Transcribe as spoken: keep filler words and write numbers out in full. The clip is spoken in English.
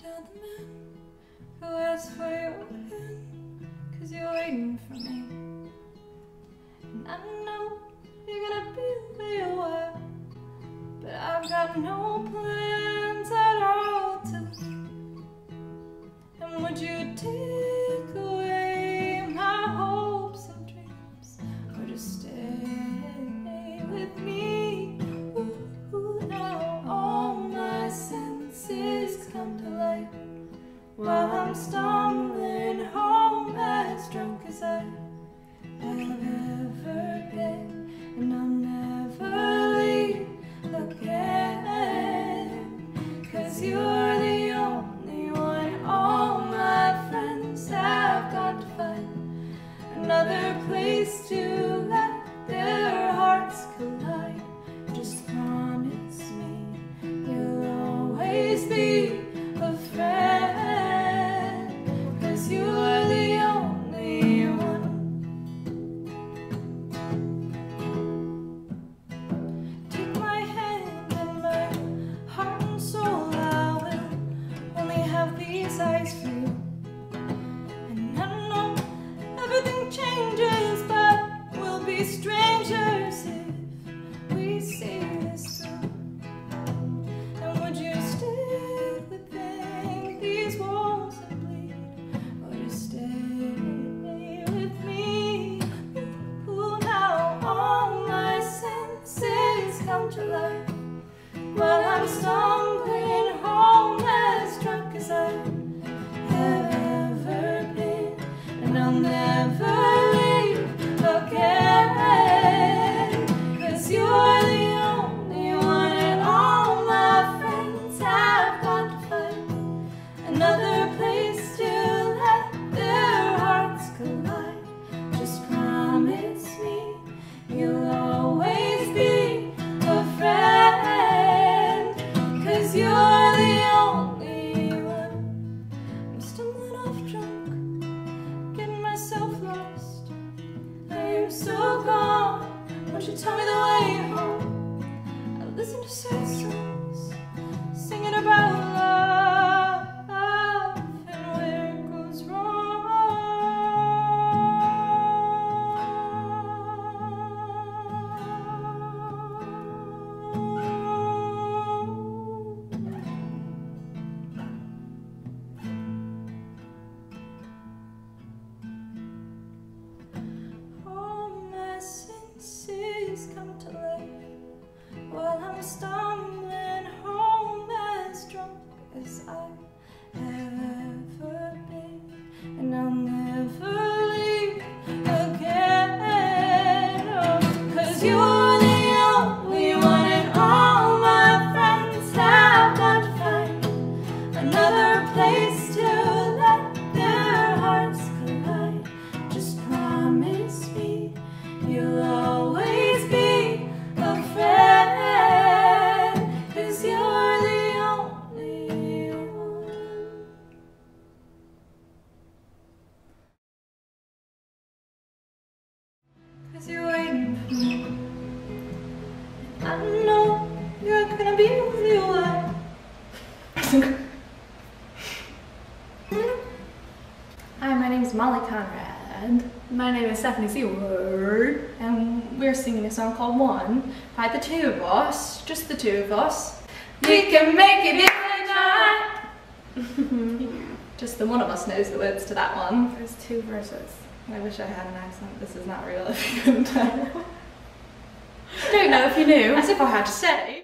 down the man who asked for your hand, cause you're waiting for me. And I know you're gonna be where you are, but I've got no plans at all to leave. And would you take away my hopes and dreams, or just stay with me? Ooh, ooh, now all my senses come to life while I'm stumbling home as drunk as I have ever been, and I'll never leave again, cause you're the only one. All my friends have got to find another place to let their hearts collide. Just promise me you'll always be a friend, cause you're the only one. Take my hand and my heart and soul, I will only have these eyes for you. And I know everything changes, but we'll be strangers if we see this through. And would you stay within these walls and bleed, or just stay with me? Ooh, now all my senses come to life while I'm stumbling home as drunk as I have ever been, and I'll never leave again, cause you're the only one. And all my friends have got to find another place to let their hearts collide. Just promise me you'll always be a friend, cause you're the only one. I'm stumbling off drunk, getting myself lost. I am so gone, won't you tell me the way home? I listen to sad songs, singing about love and where it goes wrong. All my senses come to life while I'm stumbling home as drunk as I have ever been, and I'll never leave again, oh, cause you're the only one. And all my friends have got to find another place to let their hearts collide. Just promise me you'll always be a friend, cause you're the only one. Cause you're waiting for me. I know you're gonna be where you are. Hi, my name is Molly Conrad. My name is Stephanie Seward, And we're singing a song called One by the two of us, just the two of us. we can make it if we try. Just the one of us knows the words to that one. There's two verses. I wish I had an accent. This is not real if you couldn't tell. Don't know if you knew. As if I had to say.